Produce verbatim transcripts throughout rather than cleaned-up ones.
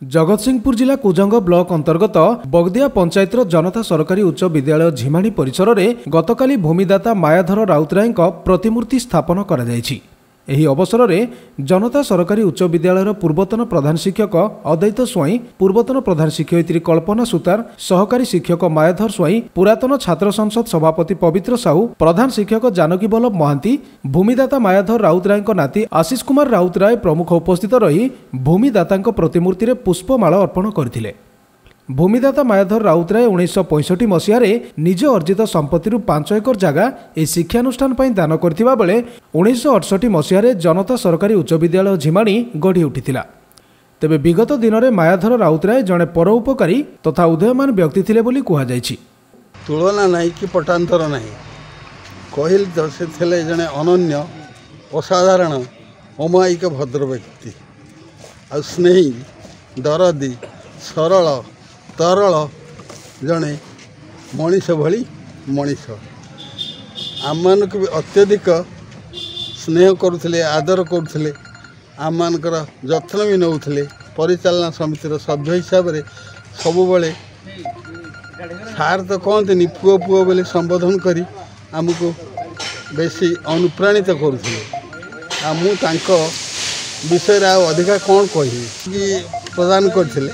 जगतसिंहपुर जिला कुजंग ब्लॉक अंतर्गत बगदिया पंचायत जनता सरकारी उच्च विद्यालय झिमाणी परिसर में गतकाली भूमिदाता मायाधर राउतराय प्रतिमूर्ति स्थापन करा जायछि। एही अवसर में जनता सरकारी उच्च विद्यालय पूर्वतन प्रधान शिक्षक अद्वैत स्वाई, पूर्वतन प्रधान शिक्षयित्री कल्पना सुतार, सहकारी शिक्षक मायाधर स्वाई, पुरातन छात्र संसद सभापति पवित्र साहू, प्रधान शिक्षक जानकी बल्लभ महांती, भूमिदाता मायाधर राउतराय नाती आशीष कुमार राउतराय प्रमुख उपस्थित रही भूमिदाता प्रतिमूर्ति में पुष्पमाला अर्पण करथिले। भूमिदाता मायाधर राउतराय उन्नीस पैंसठ मसीह निज अर्जित संपत्ति पांच एकर जगह ए शिक्षानुष्ठान दान करथिबा बेले उन्नीस अड़सठ मसीह जनता सरकारी उच्च विद्यालय झिमाणी गढ़ी उठिथिला। तेबे विगत दिन में मायाधर राउतराय जड़े परोपकारी तथा उदयमान व्यक्ति थिले बोली कहा जायछि। तुलना नहीं कि पटांतर नहीं कहल तो से थिले जड़े अनन्य असाधारण अमायिक भद्र व्यक्ति आ स्नेही दरदी सरल तरल जड़े मनीष भली मनीष आम मान भी अत्यधिक स्नेह करुले, आदर करुले, आम मानकर जत्न भी नौले। परिचालना समितिर सभ्य हिसाब से सबुबले सार तो कहते पुओ पुओ बोले संबोधन करी आमको बेसी अनुप्राणित करुले। आ मु तांको विषय अधिका कौन कही प्रदान करथिले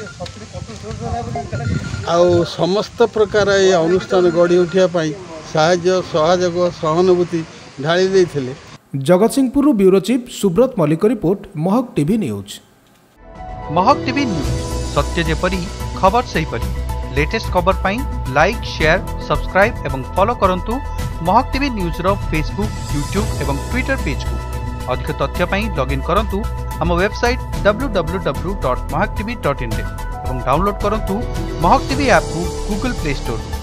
आउ समस्त प्रकार ये अनुष्ठान गढ़ी उठा साहाय्य सहयोग सहानुभूति ढाली देथिले। Jagatsinghpur bureau chief Subrat Mallick report, Mahak TV news. Mahak TV news सत्य जेपरी खबर सही परी लेटेस्ट खबर पाई लाइक शेयर सब्सक्राइब एवं फॉलो करंतु महक टीवी न्यूज रो फेसबुक यूट्यूब एवं ट्विटर पेज को। अधिक तथ्य पाई लॉगिन करंतु हम website W W W dot Mahak TV dot in रे एवं डाउनलोड करंतु महक टीवी ऐप को गूगल प्ले स्टोर।